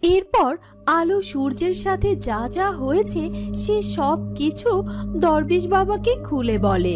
এরপর আলো সূর্যের সাথে যা যা হয়েছে সে সব কিছু দরবেশ বাবাকে খুলে বলে।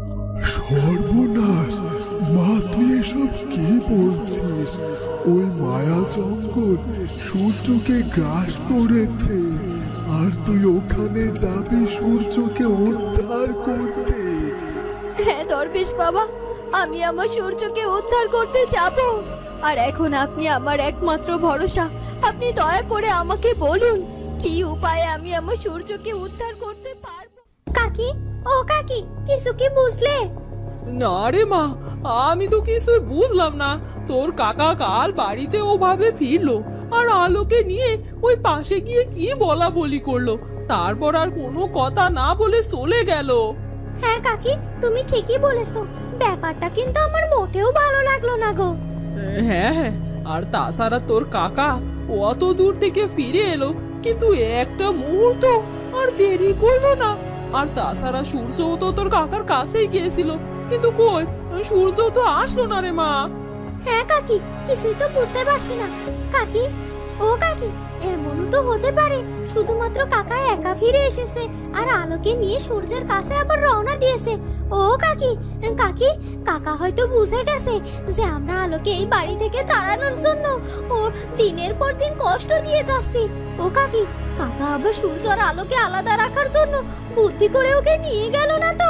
সর্বনাশ, মা তুই এসব কি বলছিস? ওই মায়া জঙ্গল সূর্যকে গ্রাস করেছে, আর তুই ওখানে যাবি সূর্যকে উদ্ধার করতে? হ্যাঁ দরবেশ বাবা, আমি আমার সূর্যকে উদ্ধার করতে যাব। আর এখন আপনি আমার একমাত্র ভরসা। আপনি দয়া করে আমাকে বলুন কি উপায়ে আমি আমার সূর্যকে উদ্ধার করতে পারবো। কাকি, ও কাকি, কিছু কি বুঝলে? না রে মা, আমি তো কিছুই বুঝলাম না। তোর কাকা কাল বাড়িতে ওভাবে ফিরলো আর আলোকে নিয়ে ওই পাশে গিয়ে কি বলা বলি করলো, তারপর আর কোনো কথা না বলে চলে গেল। হ্যাঁ কাকি, তুমি ঠিকই বলেছো। ব্যাপারটা কিন্তু আমার মোটেও ভালো লাগলো না গো। হ্যাঁ হ্যাঁ, আর তাছাড়া তোর কাকা অত দূর থেকে ফিরে এলো, কিন্তু একটা মুহূর্ত আর দেরি করলো না। আর তাছাড়া সূর্যও তো তোর কাকার কাছেই গিয়েছিল, কিন্তু কই সূর্য তো আসলো না রে মা। হ্যাঁ কাকি, কিছুই তো বুঝতে পারছি না। কাকি, ও কাকি, এমনও তো হতে পারে শুধুমাত্র কাকা একা ফিরে এসেছে আর আলোকে নিয়ে সূর্যের কাছে আবার রওনা দিয়েছে। ও কাকি, কাকি, কাকা হয়তো বুঝে গেছে যে আমরা আলোকে এই বাড়ি থেকে তাড়ানোর জন্য ও দিনের পর দিন কষ্ট দিয়ে যাচ্ছি। ও কাকি, কাকা আবার সূর্য আর আলোকে আলাদা রাখার জন্য বুদ্ধি করে ওকে নিয়ে গেল না তো?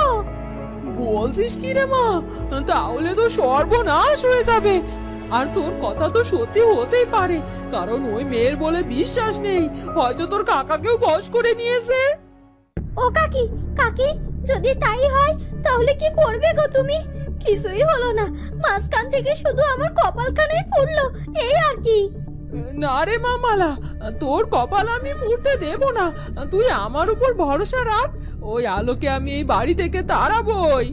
বলছিস কি রে মা? তাহলে তো সর্বনাশ হয়ে যাবে। আর তোর কথা তো সত্যি হতেই পারে, কারণ ওই মেয়ের বলে বিশ্বাস নেই, হয়তো তোর কাকাকেও বশ করে নিয়েছে। ও কাকি, কাকি, যদি তাই হয় তাহলে কি করবে গো তুমি? কিছুই হলো না, মাঝখান থেকে শুধু আমার কপালখানাই পুড়লো, এই আর কি। না রে মা মালা, তোর কপাল আমি পুড়তে দেব না। তুই আমার উপর ভরসা রাখ, ওই আলোকে আমি এই বাড়ি থেকে তাড়াবই।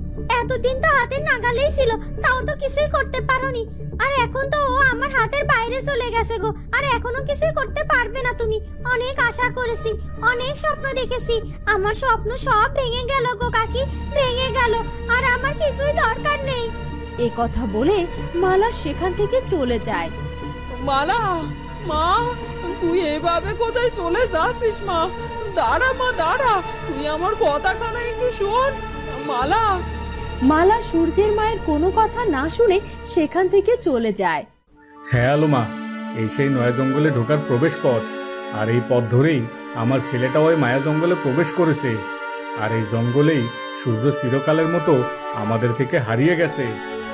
এতদিন তো হাতের নাগালেই ছিল, তাও তো কিছুই করতে পারোনি। আর এখন তো ও আমার হাতের বাইরে চলে গেছে গো, আর এখনো কিছুই করতে পারবে না তুমি। অনেক আশা করেছি, অনেক স্বপ্ন দেখেছি, আমার স্বপ্ন সব ভেঙে গেল গো কাকি, ভেঙে গেল। আর আমার কিছুই দরকার নেই। এ কথা বলে মালা সেখান থেকে চলে যায়। মালা, মা, তুই এভাবে কোথায় চলে যাচ্ছিস? মা দাঁড়া, মা দাঁড়া, তুই আমার কথাখানা একটু শোন। মালা। মালা সূর্যের মায়ের কোনো কথা না শুনে সেখান থেকে চলে যায়। হ্যাঁ আলো মা, এই সেই নয়া জঙ্গলে ঢোকার প্রবেশ পথ, আর এই পথ ধরেই আমার ছেলেটা ওই মায়া জঙ্গলে প্রবেশ করেছে। আর এই জঙ্গলেই সূর্য চিরকালের মতো আমাদের থেকে হারিয়ে গেছে।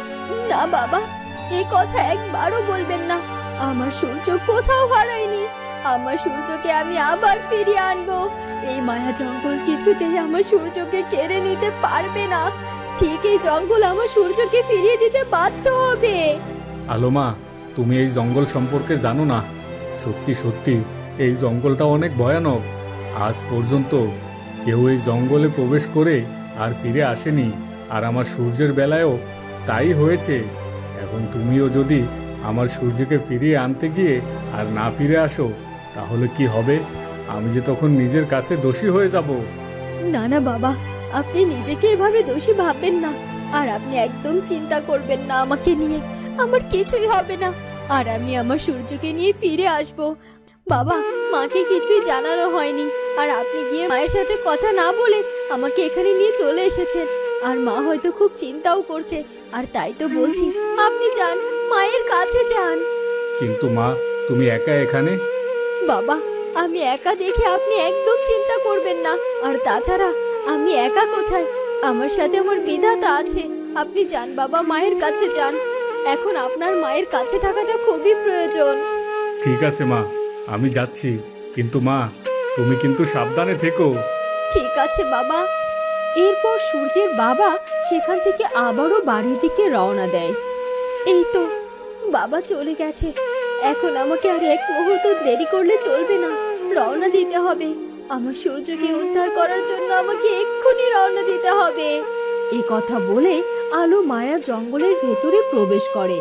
না বাবা, এই কথা একবারও বলবেন না। আমার সূর্য কোথাও হারায়নি। আমার সূর্যকে আমি আবার ফিরিয়ে আনবো। এই মায়া জঙ্গল কিছুতেই আমার সূর্যকে কেড়ে নিতে পারবে না। ঠিক এই জঙ্গল আমার সূর্যকে ফিরিয়ে দিতে বাধ্য হবে। আলো মা, তুমি এই জঙ্গল সম্পর্কে জানো না। সত্যি সত্যি এই জঙ্গলটা অনেক ভয়ানক। আজ পর্যন্ত কেউ এই জঙ্গলে প্রবেশ করে আর ফিরে আসেনি, আর আমার সূর্যের বেলায়ও তাই হয়েছে। এখন তুমিও যদি আমার সূর্যকে ফিরিয়ে আনতে গিয়ে আর না ফিরে আসো, তাহলে কি হবে? আমি যে তখন নিজের কাছে দোষী হয়ে যাব। না না বাবা, আপনি নিজেকে এভাবে দোষী ভাববেন না। আর আপনি একদম চিন্তা করবেন না আমাকে নিয়ে। আমার কিছুই হবে না, আর আমি আমার সূর্যকে নিয়ে ফিরে আসব। বাবা, মাকে কিছুই জানানো হয়নি, আর আপনি গিয়ে মায়ের সাথে কথা না বলে আমাকে এখানে নিয়ে চলে এসেছেন। আর মা হয়তো খুব চিন্তাও করছে, আর তাই তো বলছি আপনি যান, মায়ের কাছে যান। কিন্তু মা, তুমি একা এখানে? বাবা, আমি একা দেখে আপনি একদম চিন্তা করবেন না। আর তাছাড়া আমি একা কোথায়? আমার সাথে আমার বিধাতা আছে। আপনি যান বাবা, মায়ের কাছে যান। এখন আপনার মায়ের কাছে থাকাটা খুবই প্রয়োজন। ঠিক আছে মা, আমি যাচ্ছি, কিন্তু মা তুমি কিন্তু সাবধানে থেকো। ঠিক আছে বাবা। এরপর সূর্যের বাবা সেখান থেকে আবারও বাড়ির দিকে রওনা দেয়। এই তো বাবা চলে গেছে। এখন আমাকে আর এক মুহূর্ত দেরি করলে চলবে না, রওনা দিতে হবে। আমার সূর্যকে উদ্ধার করার জন্য আমাকে এক্ষুনি রওনা দিতে হবে। এই কথা বলে আলো মায়া জঙ্গলের ভেতরে প্রবেশ করে।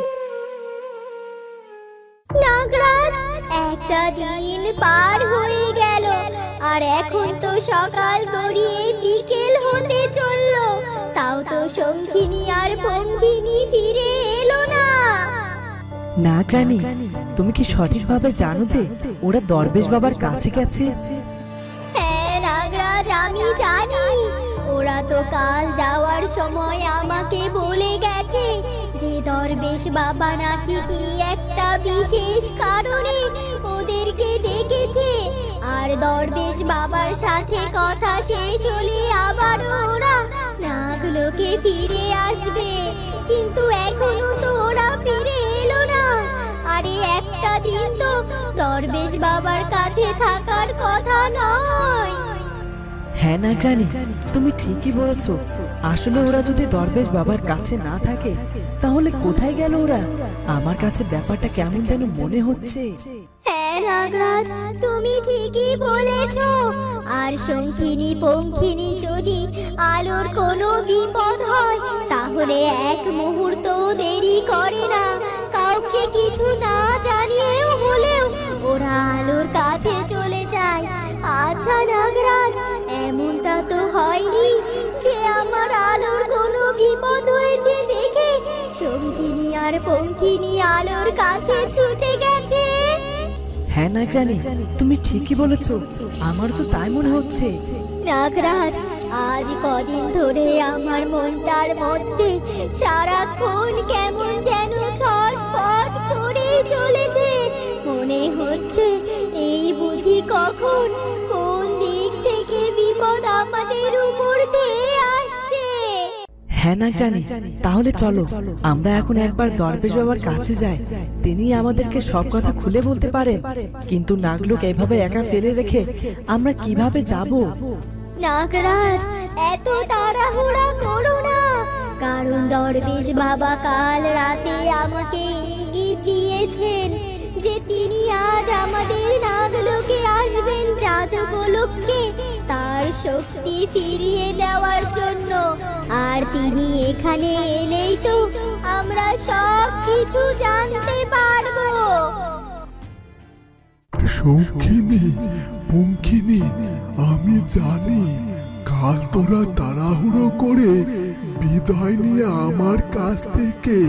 নাগরাজ, একটা দিন পার হয়ে গেল, আর এখন তো সকাল গড়িয়ে বিকেল হতে চললো, তাও তো শঙ্খিনী আর পঙ্খিনী ফিরে এলো না। না রানী, তুমি কি সঠিকভাবে জানো যে ওরা দরবেশ বাবার কাছে গেছে? হ্যাঁ নাগরাজ, আমি জানি। ওরা তো কাল যাওয়ার সময় আমাকে বলে গেছে যে দরবেশ বাবা নাকি কি একটা বিশেষ কারণে ওদেরকে ডেকেছে, আর দরবেশ বাবার সাথে কথা শেষ হলে আবার ওরা নাগলোকে ফিরে আসবে। কিন্তু এখনো তো ওরা ফিরে এলো না। আরে একটা দিন তো দরবেশ বাবার কাছে থাকার কথা নয়। হ্যাঁ না রানী, তুমি ঠিকই বলেছো। আসলে ওরা যদি দরবেশ বাবার কাছে না থাকে তাহলে কোথায় গেল ওরা? আমার কাছে ব্যাপারটা কেমন যেন মনে হচ্ছে। হ্যাঁ নাগরাজ, তুমি ঠিকই বলেছো। আর শঙ্খিনী পঙ্খিনী যদি আলোর কোনো বিপদ হয় তাহলে এক মুহূর্ত দেরি করে না, কাউকে কিছু না জানিয়েও হলেও ওরা আলোর কাছে চলে যায়। আচ্ছা নাগরাজ, এমনটা তো হয়নি যে আমার আলোর কোনো বিপদ হয়েছে দেখে শঙ্খিনী আর পঙ্খিনী আলোর কাছে ছুটে গেছে? হ্যাঁ না রানী, তুমি ঠিকই বলেছো, আমার তো তাই মনে হচ্ছে। নাগরাজ, আজ কদিন ধরে আমার মনটার মধ্যে সারাক্ষণ কেমন যেন ছটফট করে চলেছে। মনে হচ্ছে এই বুঝি কখন কোন দিক থেকে বিপদ আমাদের উপর দিয়ে আসছে। হ্যাঁ না রানী, তাহলে চলো আমরা এখন একবার দরবেশ বাবার কাছে যাই। তিনি আমাদেরকে সব কথা খুলে বলতে পারেন। কিন্তু নাগলোক এভাবে একা ফেলে রেখে আমরা কিভাবে যাব? নাগরাজ, এত তাড়াহুড়া করো না, কারণ দরবেশ বাবা কাল রাতে আমাকে ইঙ্গিত দিয়েছেন যে তিনি আজ আমাদের নাগলোকে আসবেন জাদুগোলককে তার শক্তি ফিরিয়ে দেওয়ার জন্য। আর তিনি এখানে এলেই তো আমরা সব কিছু জানতে পারবো। শঙ্খিনী পঙ্খিনী, আমি জানি কাল তোরা তাড়াহুড়ো করে বিদায় নিয়ে আমার কাছ থেকে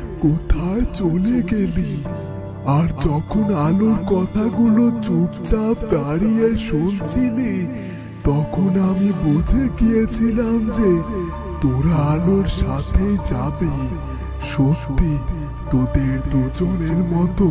কোথায় চলে গেলি। আর যখন আলোর কথাগুলো চুপচাপ দাঁড়িয়ে শুনছিলি তখন আমি বুঝে গিয়েছিলাম যে তোরা আলোর সাথে যাবে। সত্যি তোদের দুজনের মতো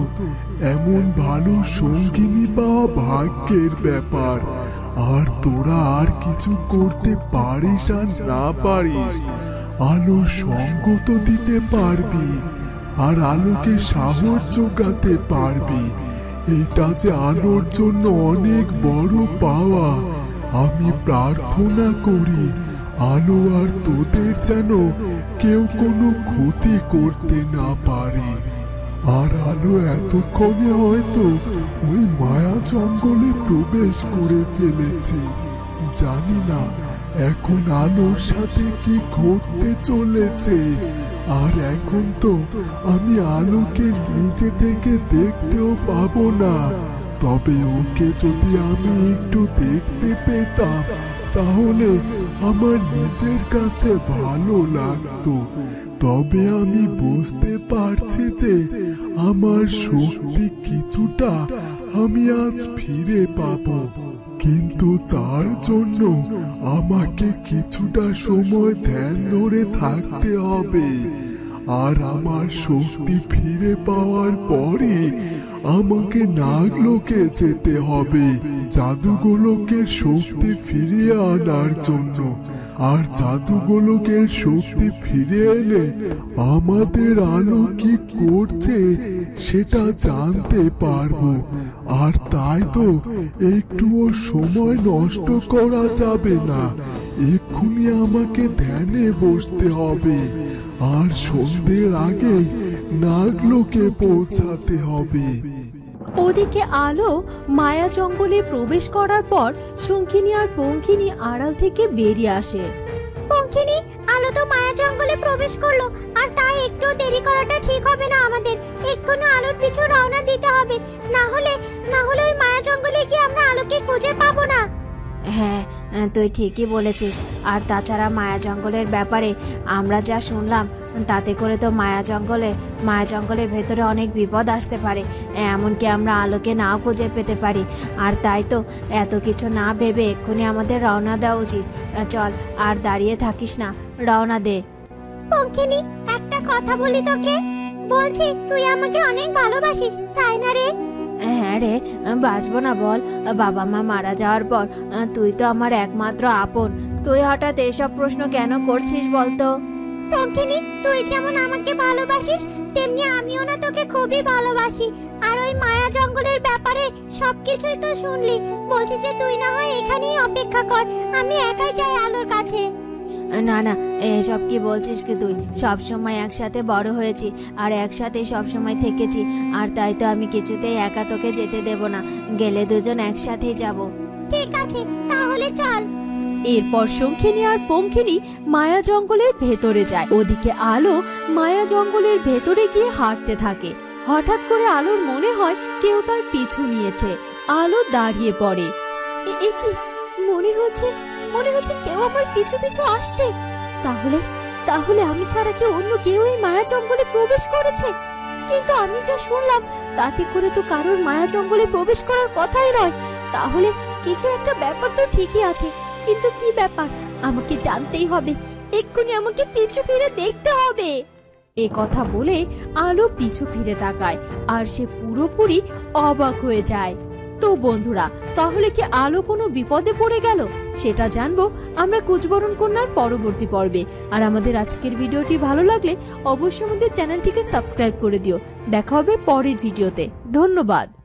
এমন ভালো সঙ্গিনী পাওয়া ভাগ্যের ব্যাপার। আর তোরা আর কিছু করতে পারিস আর না পারিস, আলোর সঙ্গ তো দিতে পারবি আর আলোকে সাহস যোগাতে পারবি। এটা যে আলোর জন্য অনেক বড় পাওয়া। আমি প্রার্থনা করি আলো আর তোদের যেন কেউ কোনো ক্ষতি করতে না পারে। আর আলো এতক্ষণে হয়তো ওই মায়া জঙ্গলে প্রবেশ করে ফেলেছে। জানি না এখন আলোর সাথে কি ঘটতে চলেছে। আর এখন তো আমি আলোকে নিচে থেকে দেখতেও পাবো না। তবে ওকে যদি আমি একটু দেখতে পেতাম তাহলে আমার নিজের কাছে ভালো লাগতো। তবে আমি বুঝতে পারছি যে আমার শক্তি কিছুটা আমি আজ ফিরে পাবো, কিন্তু তার জন্য আমাকে কিছুটা সময় ধ্যান ধরে থাকতে হবে। আর আমার শক্তি ফিরে পাওয়ার পরে আমাকে নাগলোকে যেতে হবে জাদুগোলকের শক্তি ফিরিয়ে আনার জন্য। আর জাদুগোলকের শক্তি ফিরে এলে আমাদের আলো কি করছে সেটা জানতে পারবো। আর তাই তো একটুও সময় নষ্ট করা যাবে না, এক্ষুনি আমাকে ধ্যানে বসতে হবে আর সন্ধ্যের আগে নাগলোকে পৌঁছাতে হবে। ওদিকে আলো মায়া জঙ্গলে প্রবেশ করার পর শঙ্খিনী আর পঙ্খিনী আড়াল থেকে বেরিয়ে আসে। পঙ্খিনী, আলো তো মায়া জঙ্গলে প্রবেশ করলো, আর তাই একটু দেরি করাটা ঠিক হবে না। আমাদের এক্ষুনি আলোর পিছু রওনা দিতে হবে, না হলে ওই মায়া জঙ্গলে গিয়ে আমরা আলোকে খুঁজে পাবো না। হ্যাঁ, তুই ঠিকই বলেছিস। আর তাছাড়া মায়া জঙ্গলের ব্যাপারে আমরা যা শুনলাম তাতে করে তো মায়া জঙ্গলের ভেতরে অনেক বিপদ আসতে পারে, এমনকি আমরা আলোকে নাও খুঁজে পেতে পারি। আর তাই তো এত কিছু না ভেবে এক্ষুনি আমাদের রওনা দেওয়া উচিত। চল, আর দাঁড়িয়ে থাকিস না, রওনা দে। পঙ্কিনী, একটা কথা বলি তোকে। বলছি তুই আমাকে অনেক ভালোবাসিস, তাই না রে? হ্যাঁ রে, বাসবো না বল? বাবা মা মারা যাওয়ার পর তুই তো আমার একমাত্র আপন। তুই হঠাৎ এসব প্রশ্ন কেন করছিস বলতো? পঙ্কিনী, তুই যেমন আমাকে ভালোবাসিস তেমনি আমিও না তোকে খুবই ভালোবাসি। আর ওই মায়া জঙ্গলের ব্যাপারে সবকিছুই তো শুনলি। বলছি যে তুই না হয় এখানেই অপেক্ষা কর, আমি একাই যাই আলোর কাছে। না না, এসব কি বলছিস কি তুই? সব সময় একসাথে বড় হয়েছি আর একসাথে সব সময় থেকেছি, আর তাই তো আমি কিছুতেই একা তোকে যেতে দেব না। গেলে দুজন একসাথেই যাব। ঠিক আছে, তাহলে চল। এরপর শঙ্খিনী আর পঙ্খিনী মায়া জঙ্গলের ভেতরে যায়। ওদিকে আলো মায়া জঙ্গলের ভেতরে গিয়ে হাঁটতে থাকে। হঠাৎ করে আলোর মনে হয় কেউ তার পিছু নিয়েছে। আলো দাঁড়িয়ে পড়ে। এ কি? মনে হচ্ছে কেউ আমার পিছু পিছু আসছে। তাহলে আমি ছাড়া কি অন্য কেউ এই মায়া জঙ্গলে প্রবেশ করেছে? কিন্তু আমি যা শুনলাম তাতে করে তো কারোর মায়া জঙ্গলে প্রবেশ করার কথাই নয়। তাহলে কিছু একটা ব্যাপার তো ঠিকই আছে, কিন্তু কি ব্যাপার আমাকে জানতেই হবে। এক্ষুনি আমাকে পিছু ফিরে দেখতে হবে। এ কথা বলে আলো পিছু ফিরে তাকায় আর সে পুরোপুরি অবাক হয়ে যায়। তো বন্ধুরা, তাহলে কি আলো কোনো বিপদে পড়ে গেল? সেটা জানবো আমরা কুচবরণ কন্যার পরবর্তী পর্বে। আর আমাদের আজকের ভিডিওটি ভালো লাগলে অবশ্যই আমাদের চ্যানেলটিকে সাবস্ক্রাইব করে দিও। দেখা হবে পরের ভিডিওতে। ধন্যবাদ।